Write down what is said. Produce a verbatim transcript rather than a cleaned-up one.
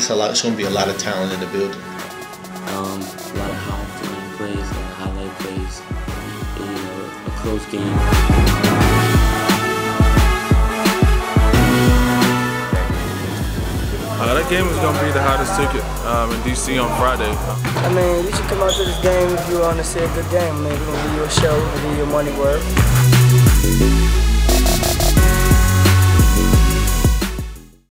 it's a lot. It's going to be a lot of talent in the building. Um, a lot of high-flying plays, a lot of highlight plays, and, you know, a close game. Uh, that game is going to be the hottest ticket um, in D C on Friday. I mean, you should come out to this game if you want to see a good game. I mean, we're going to give you a show, we're going to give you your money worth.